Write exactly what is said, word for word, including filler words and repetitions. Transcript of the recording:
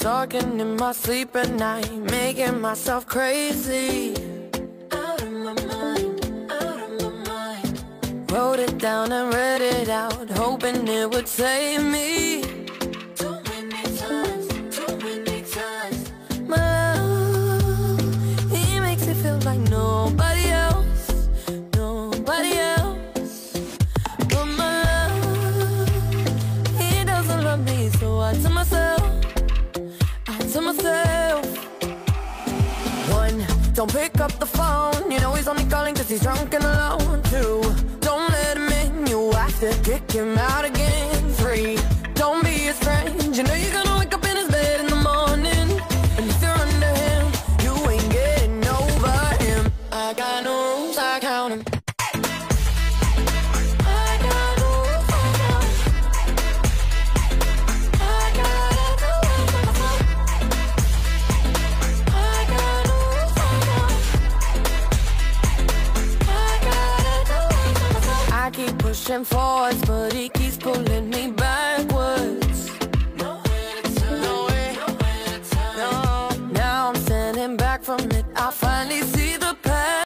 talking in my sleep at night, making myself crazy. Out of my mind, out of my mind. Wrote it down and read it out, hoping it would save me. Too many times, too many times. My love, he makes me feel like nobody else, nobody else. But my love, he doesn't love me, so I tell myself, to myself. One, don't pick up the phone, you know he's only calling cause he's drunk and alone. Two, don't let him in, you have to kick him out again. Three, don't be his friend, you know you're gonna wake up in his bed in the morning. And if you're under him, you ain't getting over him. I got no rules, I count him. Pushing forwards, but he keeps